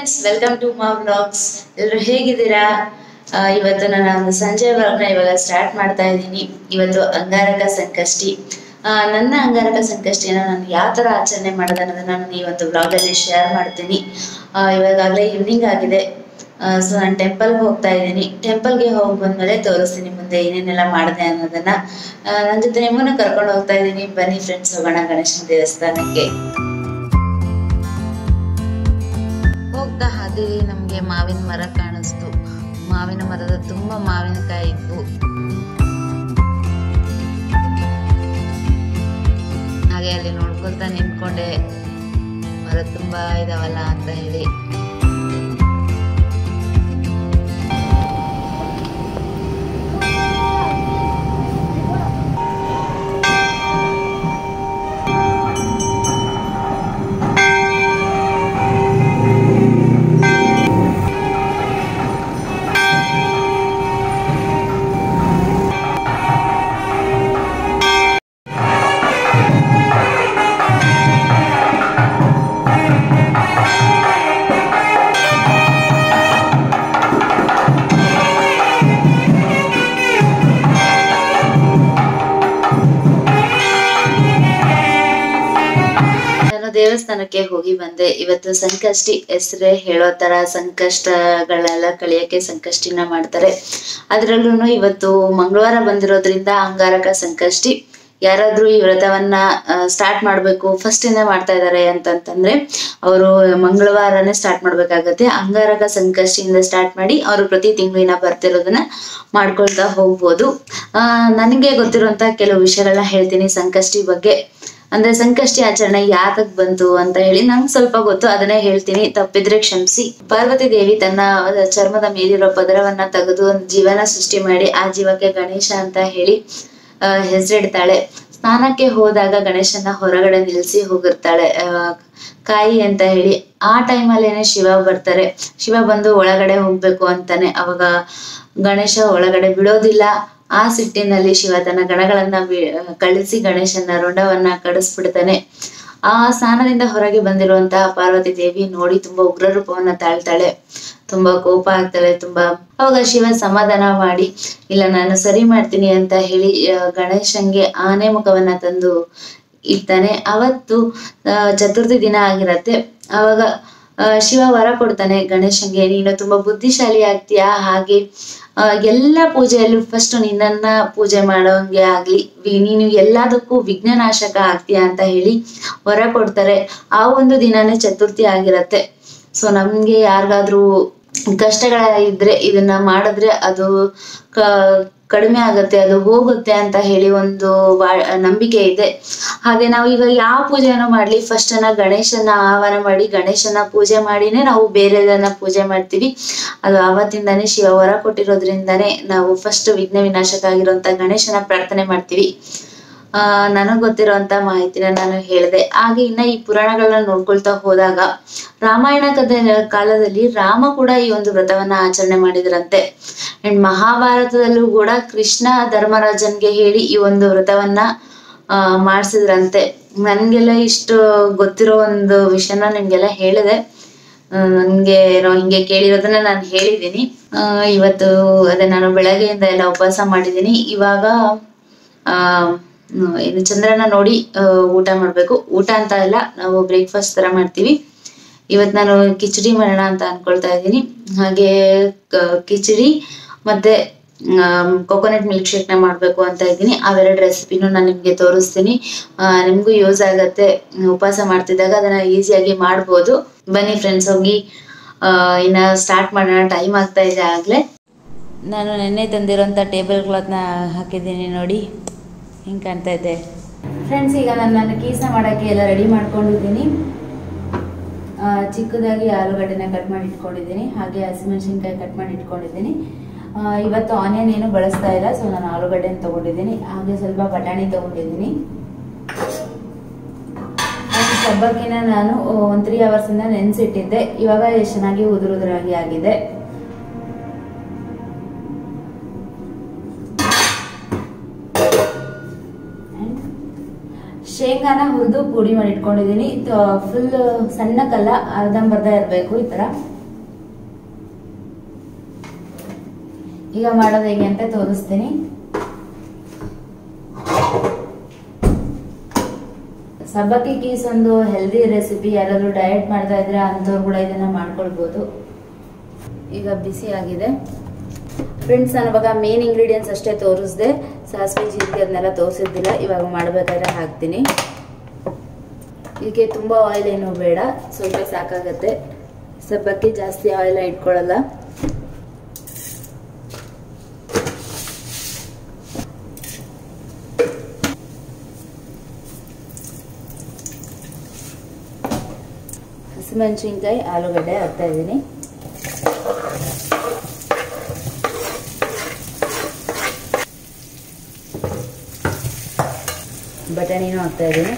Friends, welcome to Uma vlogs. ಎಲ್ಲರೂ ಹೇಗಿದ್ದೀರಾ? ಇವತ್ತು ನಾನು ಒಂದು ಸಂಜೆ ವ್ಲಾಗ್ನ ಇವಾಗ ಸ್ಟಾರ್ಟ್ ಮಾಡ್ತಾ ಇದ್ದೀನಿ. ಇವತ್ತು ಅಂಗಾರಕ ಸಂಕಷ್ಟಿ. ನನ್ನ ಅಂಗಾರಕ ಸಂಕಷ್ಟಿಯನ್ನು ನಾನು ಯಾವ ಥರ ಆಚರಣೆ ಮಾಡೋದು ಅನ್ನೋದನ್ನ ನಾನು ಈ ಒಂದು ವ್ಲಾಗಲ್ಲಿ ಶೇರ್ ಮಾಡ್ತೀನಿ. ಇವಾಗಲೇ ಈವ್ನಿಂಗ್ ಆಗಿದೆ. ಸೊ ನಾನು ಟೆಂಪಲ್ಗೆ ಹೋಗ್ತಾ ಇದ್ದೀನಿ. ಟೆಂಪಲ್ಗೆ ಹೋಗಿ ಬಂದ್ಮೇಲೆ ತೋರಿಸ್ತೀನಿ ಮುಂದೆ ಏನೇನೆಲ್ಲ ಮಾಡಿದೆ ಅನ್ನೋದನ್ನ. ನನ್ನ ಜೊತೆ ನಿಮ್ಮನ್ನು ಕರ್ಕೊಂಡು ಹೋಗ್ತಾ ಇದ್ದೀನಿ. ಬನ್ನಿ ಫ್ರೆಂಡ್ಸ್, ಹೋಗೋಣ ಗಣೇಶನ ದೇವಸ್ಥಾನಕ್ಕೆ. ಹೋಗ್ತಾ ಹಾದಿಲಿ ನಮ್ಗೆ ಮಾವಿನ ಮರ ಕಾಣಿಸ್ತು. ಮಾವಿನ ಮರದ ತುಂಬಾ ಮಾವಿನಕಾಯಿ ಇತ್ತು. ಹಾಗೆ ಅಲ್ಲಿ ನೋಡ್ಕೊಳ್ತಾ ನಿಂತ್ಕೊಂಡೆ, ಮರ ತುಂಬಾ ಇದಾವಲ್ಲ ಅಂತ ಹೇಳಿ. ದೇವಸ್ಥಾನಕ್ಕೆ ಹೋಗಿ ಬಂದೆ. ಇವತ್ತು ಸಂಕಷ್ಟಿ ಹೆಸರೇ ಹೇಳೋ ತರ ಸಂಕಷ್ಟಗಳೆಲ್ಲ ಕಳಿಯಕ್ಕೆ ಸಂಕಷ್ಟಿನ ಮಾಡ್ತಾರೆ. ಅದ್ರಲ್ಲೂ ಇವತ್ತು ಮಂಗಳವಾರ ಬಂದಿರೋದ್ರಿಂದ ಅಂಗಾರಕ ಸಂಕಷ್ಟಿ. ಯಾರಾದ್ರೂ ಈ ವ್ರತವನ್ನ ಸ್ಟಾರ್ಟ್ ಮಾಡ್ಬೇಕು, ಫಸ್ಟ್ ಇಂದ ಮಾಡ್ತಾ ಇದ್ದಾರೆ ಅಂತಂದ್ರೆ ಅವರು ಮಂಗಳವಾರನೇ ಸ್ಟಾರ್ಟ್ ಮಾಡ್ಬೇಕಾಗತ್ತೆ. ಅಂಗಾರಕ ಸಂಕಷ್ಟಿಯಿಂದ ಸ್ಟಾರ್ಟ್ ಮಾಡಿ ಅವರು ಪ್ರತಿ ತಿಂಗಳಿನ ಬರ್ತಿರೋದನ್ನ ಮಾಡ್ಕೊಳ್ತಾ ಹೋಗ್ಬೋದು. ನನಗೆ ಗೊತ್ತಿರುವಂತ ಕೆಲವು ವಿಷಯಗಳನ್ನ ಹೇಳ್ತೀನಿ ಸಂಕಷ್ಟಿ ಬಗ್ಗೆ. ಅಂದ್ರೆ ಸಂಕಷ್ಟಿ ಆಚರಣೆ ಯಾತಕ್ ಬಂತು ಅಂತ ಹೇಳಿ ನಂಗೆ ಸ್ವಲ್ಪ ಗೊತ್ತು, ಅದನ್ನೇ ಹೇಳ್ತೀನಿ. ತಪ್ಪಿದ್ರೆ ಕ್ಷಮಿಸಿ. ಪಾರ್ವತಿ ದೇವಿ ತನ್ನ ಚರ್ಮದ ಮೇಲಿರೋ ಪದರವನ್ನ ತೆಗೆದು ಒಂದು ಜೀವನ ಸೃಷ್ಟಿ ಮಾಡಿ ಆ ಜೀವಕ್ಕೆ ಗಣೇಶ ಅಂತ ಹೇಳಿ ಹೆಸರಿಡ್ತಾಳೆ. ಸ್ನಾನಕ್ಕೆ ಹೋದಾಗ ಗಣೇಶನ ಹೊರಗಡೆ ನಿಲ್ಸಿ ಹೋಗಿರ್ತಾಳೆ ಕಾಯಿ ಅಂತ ಹೇಳಿ. ಆ ಟೈಮಲ್ಲೇನೆ ಶಿವ ಬರ್ತಾರೆ. ಶಿವ ಬಂದು ಒಳಗಡೆ ಹೋಗ್ಬೇಕು ಅಂತಾನೆ. ಅವಾಗ ಗಣೇಶ ಒಳಗಡೆ ಬಿಡೋದಿಲ್ಲ. ಆ ಸಿಟ್ಟಿನಲ್ಲಿ ಶಿವ ತನ್ನ ಗಣಗಳನ್ನ ಕಳಿಸಿ ಗಣೇಶನ ರುಂಡವನ್ನ ಕಡಿಸ್ಬಿಡ್ತಾನೆ. ಆ ಸ್ನಾನದಿಂದ ಹೊರಗೆ ಬಂದಿರುವಂತಹ ಪಾರ್ವತಿ ದೇವಿ ನೋಡಿ ತುಂಬಾ ಉಗ್ರ ರೂಪವನ್ನ ತಾಳ್ತಾಳೆ. ತುಂಬಾ ಕೋಪ ಆಗ್ತಾಳೆ. ಅವಾಗ ಶಿವ ಸಮಾಧಾನ ಮಾಡಿ, ಇಲ್ಲ ನಾನು ಸರಿ ಮಾಡ್ತೀನಿ ಅಂತ ಹೇಳಿ ಗಣೇಶನ್ಗೆ ಆನೆ ಮುಖವನ್ನ ತಂದು ಇಡ್ತಾನೆ. ಅವತ್ತು ಚತುರ್ಥಿ ದಿನ ಆಗಿರತ್ತೆ. ಅವಾಗ ಶಿವ ವರ ಕೊಡ್ತಾನೆ ಗಣೇಶನ್ಗೆ, ನೀನು ತುಂಬಾ ಬುದ್ಧಿಶಾಲಿ ಆಗ್ತೀಯಾ, ಹಾಗೆ ಎಲ್ಲ ಪೂಜೆಯಲ್ಲೂ ಫಸ್ಟ್ ನಿನ್ನನ್ನ ಪೂಜೆ ಮಾಡೋಂಗೆ ಆಗ್ಲಿ, ನೀನು ಎಲ್ಲದಕ್ಕೂ ವಿಘ್ನನಾಶಕ ಆಗ್ತೀಯಾ ಅಂತ ಹೇಳಿ ವರ ಕೊಡ್ತಾರೆ. ಆ ಒಂದು ದಿನಾನೇ ಚತುರ್ಥಿ ಆಗಿರತ್ತೆ. ಸೊ ನಮ್ಗೆ ಯಾರಿಗಾದ್ರೂ ಕಷ್ಟಗಳ ಇದ್ರೆ ಇದನ್ನ ಮಾಡಿದ್ರೆ ಅದು ಕಡಿಮೆ ಆಗತ್ತೆ, ಅದು ಹೋಗುತ್ತೆ ಅಂತ ಹೇಳಿ ಒಂದು ನಂಬಿಕೆ ಇದೆ. ಹಾಗೆ ನಾವು ಈಗ ಯಾವ ಪೂಜೆನೂ ಮಾಡ್ಲಿ, ಫಸ್ಟ್ ಗಣೇಶನ ಆಹ್ವಾನ ಮಾಡಿ ಗಣೇಶನ ಪೂಜೆ ಮಾಡಿನೇ ನಾವು ಬೇರೆದನ್ನ ಪೂಜೆ ಮಾಡ್ತೀವಿ. ಅದು ಆವತ್ತಿಂದಾನೇ ಶಿವ ವರ ಕೊಟ್ಟಿರೋದ್ರಿಂದಾನೇ ನಾವು ಫಸ್ಟ್ ವಿಘ್ನ ವಿನಾಶಕ ಆಗಿರುವಂತ ಗಣೇಶನ ಪ್ರಾರ್ಥನೆ ಮಾಡ್ತೀವಿ. ನನಗ್ ಗೊತ್ತಿರುವಂತ ಮಾಹಿತಿನ ನಾನು ಹೇಳಿದೆ. ಹಾಗೆ ಇನ್ನ ಈ ಪುರಾಣಗಳನ್ನ ನೋಡ್ಕೊಳ್ತಾ ಹೋದಾಗ ರಾಮಾಯಣ ಕಾಲದಲ್ಲಿ ರಾಮ ಕೂಡ ಈ ಒಂದು ವ್ರತವನ್ನ ಆಚರಣೆ ಮಾಡಿದ್ರಂತೆ. ಅಂಡ್ ಮಹಾಭಾರತದಲ್ಲೂ ಕೂಡ ಕೃಷ್ಣ ಧರ್ಮರಾಜನ್ಗೆ ಹೇಳಿ ಈ ಒಂದು ವ್ರತವನ್ನ ಮಾಡ್ಸಿದ್ರಂತೆ. ನನ್ಗೆಲ್ಲ ಇಷ್ಟು ಗೊತ್ತಿರೋ ಒಂದು ವಿಷಯನ ನಿಮ್ಗೆಲ್ಲ ಹೇಳಿದೆ. ನನ್ಗೆ ಹಿಂಗೆ ಕೇಳಿರೋದನ್ನ ನಾನು ಹೇಳಿದ್ದೀನಿ. ಇವತ್ತು ಅದೇ ನಾನು ಬೆಳಗ್ಗೆಯಿಂದ ಎಲ್ಲ ಉಪವಾಸ ಮಾಡಿದ್ದೀನಿ. ಇವಾಗ ಇನ್ನು ಚಂದ್ರನ ನೋಡಿ ಊಟ ಮಾಡ್ಬೇಕು. ಊಟ ಅಂತ ಇಲ್ಲ, ನಾವು ಬ್ರೇಕ್ಫಾಸ್ಟ್ ತರ ಮಾಡ್ತೀವಿ. ಇವತ್ತು ನಾನು ಕಿಚಡಿ ಮಾಡೋಣ ಅಂತ ಅನ್ಕೊಳ್ತಾ ಇದ್ದೀನಿ. ಹಾಗೆ ಕಿಚಡಿ ಮತ್ತೆ ಕೊಕೊನಟ್ ಮಿಲ್ಕ್ ಶೇಕ್ ನ ಮಾಡ್ಬೇಕು ಅಂತ ಇದ್ದೀನಿ. ಅವೆರಡು ರೆಸಿಪಿನೂ ನಾನು ನಿಮ್ಗೆ ತೋರಿಸ್ತೀನಿ. ನಿಮ್ಗೂ ಯೂಸ್ ಆಗತ್ತೆ. ಉಪವಾಸ ಮಾಡ್ತಿದ್ದಾಗ ಅದನ್ನ ಈಸಿಯಾಗಿ ಮಾಡ್ಬೋದು. ಬನ್ನಿ ಫ್ರೆಂಡ್ಸ್, ಹೋಗಿ ಇನ್ನ ಸ್ಟಾರ್ಟ್ ಮಾಡೋಣ. ಟೈಮ್ ಆಗ್ತಾ ಇದೆ ಆಗ್ಲೇ. ನಾನು ನೆನ್ನೆ ತಂದಿರೋಂಥ ಟೇಬಲ್ ಕ್ಲಾತ್ನ ಹಾಕಿದ್ದೀನಿ ನೋಡಿ, ಹಿಂಗೆ ಕಾಣ್ತಾ ಇದೆ ಫ್ರೆಂಡ್ಸ್. ಈಗ ನಾನು ಕೀಸ್ನ ಮಾಡೋಕ್ಕೆ ಎಲ್ಲ ರೆಡಿ ಮಾಡ್ಕೊಂಡಿದ್ದೀನಿ. ಚಿಕ್ಕದಾಗಿ ಆಲೂಗಡ್ಡೆನ ಕಟ್ ಮಾಡಿ ಇಟ್ಕೊಂಡಿದ್ದೀನಿ. ಹಾಗೆ ಹಸಿಮೆಣಸಿನ್ಕಾಯಿ ಕಟ್ ಮಾಡಿ ಇಟ್ಕೊಂಡಿದ್ದೀನಿ. ಇವತ್ತು ಆನಿಯನ್ ಏನು ಬಳಸ್ತಾ ಇಲ್ಲ, ಸೊ ನಾನು ಆಲೂಗಡ್ಡೆನ ತಗೊಂಡಿದ್ದೀನಿ. ಹಾಗೆ ಸ್ವಲ್ಪ ಬಟಾಣಿ ತಗೊಂಡಿದ್ದೀನಿ. ಸಬ್ಬಕ್ಕಿನ ನಾನು 3 hours ಇಂದ ನೆನೆಸಿಟ್ಟಿದ್ದೆ. ಇವಾಗ ಎಷ್ಟು ಚೆನ್ನಾಗಿ ಉದುರಾಗಿ ಆಗಿದೆ. ಶೇಂಗಾನ ಹುರಿದು ಪುಡಿ ಮಾಡಿ ಇಟ್ಕೊಂಡಿದ್ದೀನಿ. ಫುಲ್ ಸಣ್ಣಕ್ಕಲ್ಲ, ಅರ್ಧಂಬರ್ಧ ಇರಬೇಕು ಈ ತರ. ಈಗ ಮಾಡೋದು ಹೇಗೆ ಅಂತ ತೋರಿಸ್ತೀನಿ. ಸಬ್ಬಕ್ಕಿ ಕೀಸ್ ಒಂದು ಹೆಲ್ದಿ ರೆಸಿಪಿ. ಯಾರಾದ್ರೂ ಡಯಟ್ ಮಾಡ್ತಾ ಇದ್ರೆ ಅಂಥವ್ರು ಕೂಡ ಇದನ್ನ ಮಾಡ್ಕೊಳ್ಬಹುದು. ಈಗ ಬಿಸಿ ಆಗಿದೆ ಫ್ರೆಂಡ್ಸ್. ನಾನು ಇವಾಗ ಮೇನ್ ಇಂಗ್ರೀಡಿಯೆಂಟ್ಸ್ ಅಷ್ಟೇ ತೋರಿಸ್ದೆ, ಸಾಸಿವೆ ಜೀರಿಗೆ ಅದನ್ನೆಲ್ಲ ತೋರಿಸಿದ್ದಿಲ್ಲ. ಇವಾಗ ಮಾಡಬೇಕಾದ್ರೆ ಹಾಕ್ತೀನಿ. ಇದಕ್ಕೆ ತುಂಬಾ ಆಯಿಲ್ ಏನು ಬೇಡ, ಸ್ವಲ್ಪ ಸಾಕಾಗತ್ತೆ. ಸಬ್ಬಕ್ಕಿ ಜಾಸ್ತಿ ಆಯಿಲ್ ಇಟ್ಕೊಳ್ಳಲ್ಲ. ಹಸಿಮೆಣಸಿನ್ಕಾಯಿ, ಆಲೂಗಡ್ಡೆ ಹಾಕ್ತಾ ಇದ್ದೀನಿ. ಬಟಾಣಿನೂ ಹಾಕ್ತಾ ಇದ್ದೀನಿ.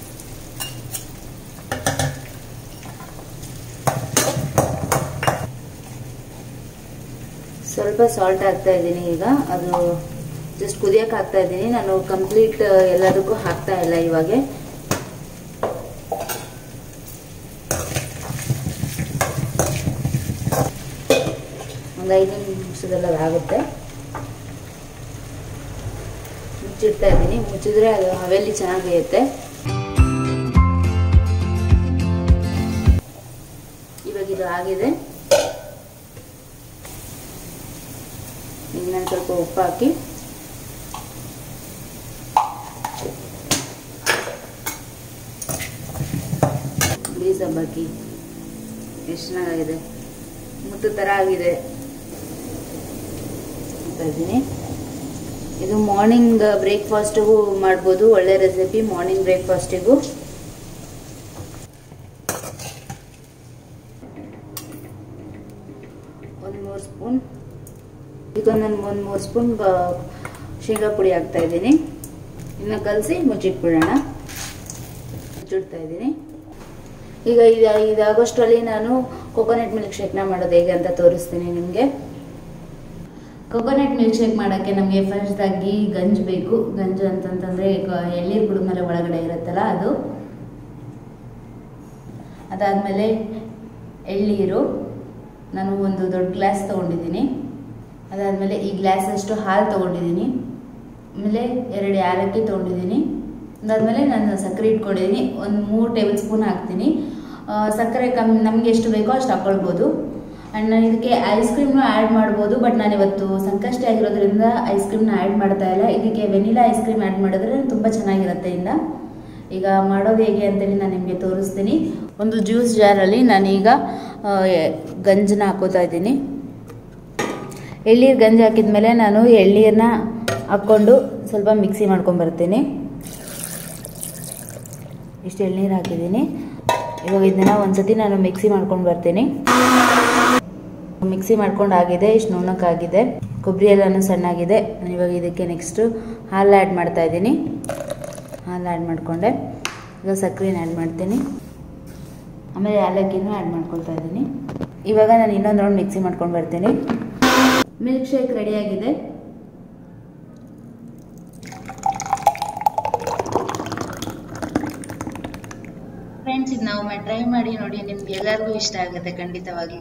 ಸ್ವಲ್ಪ ಸಾಲ್ಟ್ ಹಾಕ್ತಾ ಇದ್ದೀನಿ. ಈಗ ಅದು ಜಸ್ಟ್ ಕುದಿಯಕ್ಕೆ ಹಾಕ್ತಾ ಇದ್ದೀನಿ. ನಾನು ಕಂಪ್ಲೀಟ್ ಎಲ್ಲದಕ್ಕೂ ಹಾಕ್ತಾ ಇಲ್ಲ. ಇವಾಗ ಒಂದು 5 ನಿಮಿಷದಲ್ಲಿ ಆಗುತ್ತೆ. ಮುಚ್ಚಿಡ್ತಾ ಇದ್ದೀನಿ. ಮುಚ್ಚಿದ್ರೆ ಅದು ಹವೆಯಲ್ಲಿ ಚೆನ್ನಾಗಿ ಬೇಯುತ್ತೆ. ಇವಾಗ ಇದು ಆಗಿದೆ. ಇನ್ನೊಂದು ಸ್ವಲ್ಪ ಉಪ್ಪು ಹಾಕಿ ಬಿಳಿ ಸಬ್ಬಕ್ಕಿ ಎಷ್ಟು ಚೆನ್ನಾಗಿದೆ, ಮುತ್ತು ತರ ಆಗಿದೆ. ಇದ್ದೀನಿ. ಇದು ಮಾರ್ನಿಂಗ್ ಬ್ರೇಕ್ಫಾಸ್ಟಿಗೂ ಮಾಡ್ಬೋದು, ಒಳ್ಳೆ ರೆಸಿಪಿ ಮಾರ್ನಿಂಗ್ ಬ್ರೇಕ್ಫಾಸ್ಟಿಗೂ. ಒಂದು 3 ಸ್ಪೂನ್. ಈಗ ನಾನು 3 ಸ್ಪೂನ್ ಶೇಂಗಾ ಪುಡಿ ಹಾಕ್ತಾ ಇದ್ದೀನಿ. ಇನ್ನು ಕಲಸಿ ಮುಚ್ಚಿಟ್ಬಿಡೋಣ. ಮುಚ್ಚಿಡ್ತಾ ಇದ್ದೀನಿ. ಈಗ ಇದಾಗೋಷ್ಟರಲ್ಲಿ ನಾನು ಕೊಕೊನಟ್ ಮಿಲ್ಕ್ ಶೇಕ್ನ ಮಾಡೋದು ಹೇಗೆ ಅಂತ ತೋರಿಸ್ತೀನಿ ನಿಮಗೆ. ಕೊಕೊನಟ್ ಮಿಲ್ಕ್ ಶೇಕ್ ಮಾಡೋಕ್ಕೆ ನಮಗೆ ಫಸ್ಟ್ ಆಗಿ ಗಂಜು ಬೇಕು. ಗಂಜು ಅಂತಂತಂದರೆ ಎಳ್ಳೀರು ಕುಡಿದ್ಮೇಲೆ ಒಳಗಡೆ ಇರುತ್ತಲ್ಲ ಅದು. ಅದಾದಮೇಲೆ ಎಳ್ಳೀರು ನಾನು ಒಂದು ದೊಡ್ಡ ಗ್ಲಾಸ್ ತೊಗೊಂಡಿದ್ದೀನಿ. ಅದಾದಮೇಲೆ ಈ ಗ್ಲಾಸ್ ಅಷ್ಟು ಹಾಲು ತೊಗೊಂಡಿದ್ದೀನಿ. ಆಮೇಲೆ 2 ಏಲಕ್ಕಿ ತೊಗೊಂಡಿದ್ದೀನಿ. ಅದಾದಮೇಲೆ ನಾನು ಸಕ್ಕರೆ ಇಟ್ಕೊಂಡಿದ್ದೀನಿ. ಒಂದು 3 ಟೇಬಲ್ ಸ್ಪೂನ್ ಹಾಕ್ತೀನಿ. ಸಕ್ಕರೆ ನಮಗೆ ಎಷ್ಟು ಬೇಕೋ ಅಷ್ಟು ಹಾಕ್ಕೊಳ್ಬೋದು. ಆ್ಯಂಡ್ ನಾನು ಇದಕ್ಕೆ ಐಸ್ ಕ್ರೀಮ್ನ ಆ್ಯಡ್ ಮಾಡ್ಬೋದು, ಬಟ್ ನಾನು ಇವತ್ತು ಸಂಕಷ್ಟಿ ಆಗಿರೋದ್ರಿಂದ ಐಸ್ ಕ್ರೀಮ್ನ ಆ್ಯಡ್ ಮಾಡ್ತಾ ಇಲ್ಲ. ಇದಕ್ಕೆ ವೆನಿಲಾ ಐಸ್ ಕ್ರೀಮ್ ಆ್ಯಡ್ ಮಾಡಿದ್ರೆ ತುಂಬ ಚೆನ್ನಾಗಿರುತ್ತೆ. ಈಗ ಮಾಡೋದು ಹೇಗೆ ಅಂತೇಳಿ ನಾನು ನಿಮಗೆ ತೋರಿಸ್ತೀನಿ. ಒಂದು ಜ್ಯೂಸ್ ಜಾರಲ್ಲಿ ನಾನೀಗ ಗಂಜನ್ನ ಹಾಕೋತಾ ಇದ್ದೀನಿ. ಎಳ್ಳೀರು ಗಂಜಿ ಹಾಕಿದ್ಮೇಲೆ ನಾನು ಎಳ್ಳೀರನ್ನ ಹಾಕ್ಕೊಂಡು ಸ್ವಲ್ಪ ಮಿಕ್ಸಿ ಮಾಡ್ಕೊಂಡ್ಬರ್ತೀನಿ. ಇಷ್ಟು ಎಳ್ನೀರು ಹಾಕಿದ್ದೀನಿ. ಇವಾಗ ಇದನ್ನ ಒಂದ್ಸತಿ ನಾನು ಮಿಕ್ಸಿ ಮಾಡ್ಕೊಂಡು ಬರ್ತೀನಿ. ಮಿಕ್ಸಿ ಮಾಡ್ಕೊಂಡು ಆಗಿದೆ. ಇಷ್ಟು ನುಣ್ಣಕ್ಕಾಗಿದೆ. ಕೊಬ್ಬರಿ ಎಲ್ಲನೂ ಸಣ್ಣಾಗಿದೆ. ನಾನು ಇವಾಗ ಇದಕ್ಕೆ ನೆಕ್ಸ್ಟು ಹಾಲು ಆ್ಯಡ್ ಮಾಡ್ತಾ ಇದ್ದೀನಿ. ಹಾಲು ಆ್ಯಡ್ ಮಾಡಿಕೊಂಡೆ. ಈಗ ಸಕ್ಕರೆನ ಆ್ಯಡ್ ಮಾಡ್ತೀನಿ. ಆಮೇಲೆ ಏಲಕ್ಕಿನೂ ಆ್ಯಡ್ ಮಾಡ್ಕೊಳ್ತಾ ಇದ್ದೀನಿ. ಇವಾಗ ನಾನು ಇನ್ನೊಂದು ರೌಂಡ್ ಮಿಕ್ಸಿ ಮಾಡ್ಕೊಂಡು ಬರ್ತೀನಿ. ಮಿಲ್ಕ್ ಶೇಕ್ ರೆಡಿಯಾಗಿದೆ. ಫ್ರೆಂಡ್ಸ್, ಇದು ನಾವು ಟ್ರೈ ಮಾಡಿ ನೋಡಿ, ನಿಮ್ಗೆ ಎಲ್ಲರಿಗೂ ಇಷ್ಟ ಆಗುತ್ತೆ ಖಂಡಿತವಾಗಿ.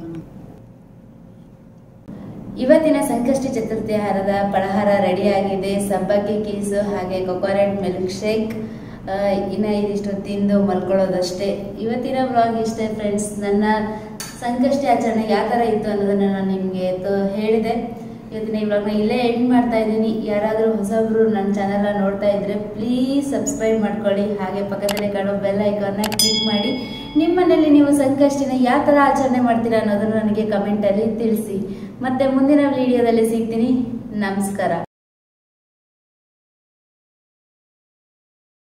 ಇವತ್ತಿನ ಸಂಕಷ್ಟಿ ಚತುರ್ಥಿ ಆಹಾರದ ಫಲಹಾರ ರೆಡಿಯಾಗಿದೆ. ಸಬ್ಬಕ್ಕಿ ಕೀಸು ಹಾಗೆ ಕೊಕೊನಟ್ ಮಿಲ್ಕ್ ಶೇಕ್. ಇನ್ನು ಇದಿಷ್ಟು ತಿಂದು ಮಲ್ಕೊಳ್ಳೋದಷ್ಟೇ. ಇವತ್ತಿನ ವ್ಲಾಗ್ ಇಷ್ಟೇ ಫ್ರೆಂಡ್ಸ್. ನನ್ನ ಸಂಕಷ್ಟಿ ಆಚರಣೆ ಯಾವ ಥರ ಇತ್ತು ಅನ್ನೋದನ್ನು ನಾನು ನಿಮಗೆ ಹೇಳಿದೆ. ಇವತ್ತಿನ ಈ ವ್ಲಾಗ್ನ ಇಲ್ಲೇ ಎಂಡ್ ಮಾಡ್ತಾ ಇದ್ದೀನಿ. ಯಾರಾದರೂ ಹೊಸಬ್ರು ನನ್ನ ಚಾನಲ್ನ ನೋಡ್ತಾ ಇದ್ರೆ ಪ್ಲೀಸ್ ಸಬ್ಸ್ಕ್ರೈಬ್ ಮಾಡ್ಕೊಳ್ಳಿ. ಹಾಗೆ ಪಕ್ಕದಲ್ಲಿ ಕಾಣೋ ಬೆಲ್ ಐಕಾನ್ನ ಕ್ಲಿಕ್ ಮಾಡಿ. ನಿಮ್ಮ ಮನೇಲಿ ನೀವು ಸಂಕಷ್ಟಿನ ಯಾವ ಥರ ಆಚರಣೆ ಮಾಡ್ತೀರಾ ಅನ್ನೋದನ್ನು ನನಗೆ ಕಮೆಂಟಲ್ಲಿ ತಿಳಿಸಿ. ಮತ್ತೆ ಮುಂದಿನ ವಿಡಿಯೋದಲ್ಲಿ ಸಿಗ್ತೀನಿ. ನಮಸ್ಕಾರ.